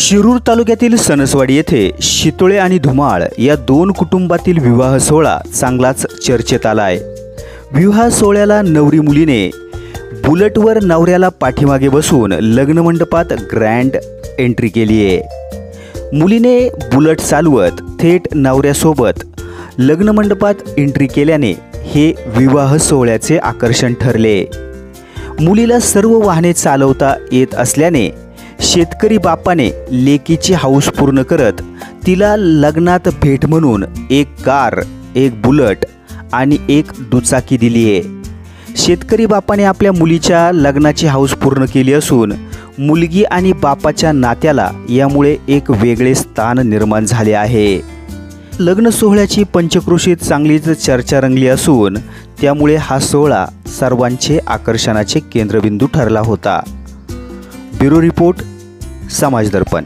शिरूर तालुक्यातील सणसवाडी येथे शितोळे आणि धुमाळ या दोन कुटुंबातील विवाह सोहळा चांगलाच चर्चेत आलाय। विवाह सोहळ्याला नवरी मुलीने बुलेटवर नवऱ्याला पाठीमागे बसून लग्न मंडपात ग्रँड एंट्री केली आहे। मुलीने बुलेट चालवत थेट नवऱ्यासोबत लग्न मंडपात एंट्री केल्याने हे विवाह सोहळ्याचे आकर्षण ठरले। मुलीला सर्व वाहने चालवता येत असल्याने शेतकरी बापाने लेकीची हौस पूर्ण करत तिला लग्नात भेट म्हणून एक कार, एक बुलेट आणि एक दुचाकी दिली आहे। शेतकरी बापाने आपल्या मुलीच्या लग्नाची हौस पूर्ण केली असून मुलगी आणि बापाच्या नात्याला यामुळे एक वेगळे स्थान निर्माण झाले आहे। लग्न सोहळ्याची पंचक्रोशीत चांगलीच चर्चा रंगली असून त्यामुळे हा सोहळा सर्वांचे आकर्षणाचे केंद्रबिंदू ठरला होता। ब्युरो रिपोर्ट, समाज दर्पण।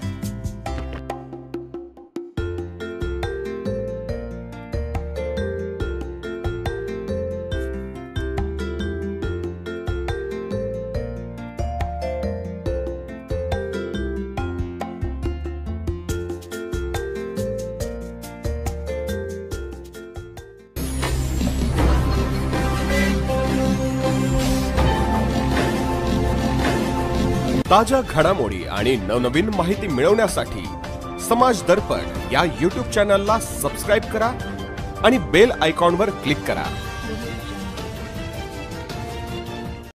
ताज्या घडामोडी आणि नवनवीन माहिती मिळवण्यासाठी समाज दर्पण या YouTube चॅनलला सबस्क्राइब करा आणि बेल आयकॉनवर क्लिक करा।